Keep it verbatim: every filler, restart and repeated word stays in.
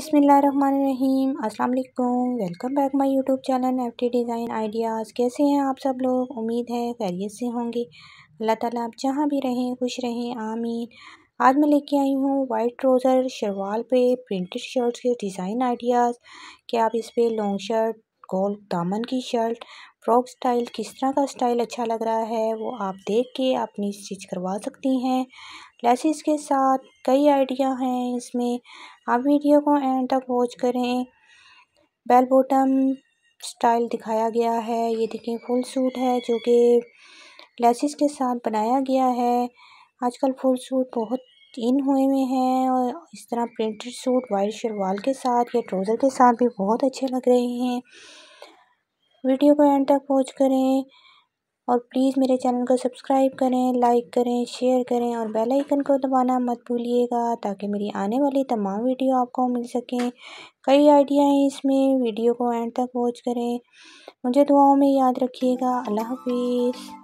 बिस्मिल्लाहिर्रहमानिर्रहीम अस्सलाम वालेकुम। Welcome back my YouTube channel FT design ideas. कैसे हैं आप सब लोग? उम्मीद है खैरियत से होंगे। अल्लाह ताला आप जहाँ भी रहें खुश रहें, आमीन। आज मैं लेके आई हूँ वाइट ट्राउज़र शलवार पे प्रिंटेड शर्ट्स के डिज़ाइन आइडियाज़ कि आप इस पर लॉन्ग शर्ट, गोल दामन की शर्ट, फ्रॉक स्टाइल किस तरह का स्टाइल अच्छा लग रहा है वो आप देख के अपनी स्टिच करवा सकती हैं। लेसिस के साथ कई आइडिया हैं इसमें, आप वीडियो को एंड तक वॉच करें। बेल बॉटम स्टाइल दिखाया गया है। ये देखें फुल सूट है जो कि लेसिस के साथ बनाया गया है। आजकल फुल सूट बहुत इन हुए हुए हैं और इस तरह प्रिंटेड सूट वाइट शलवार के साथ या ट्राउज़र के साथ भी बहुत अच्छे लग रहे हैं। वीडियो को एंड तक वॉच करें और प्लीज़ मेरे चैनल को सब्सक्राइब करें, लाइक करें, शेयर करें और बेल आइकन को दबाना मत भूलिएगा ताकि मेरी आने वाली तमाम वीडियो आपको मिल सकें। कई आइडिया हैं इसमें, वीडियो को एंड तक वॉच करें। मुझे दुआओं में याद रखिएगा। अल्लाह हाफिज़।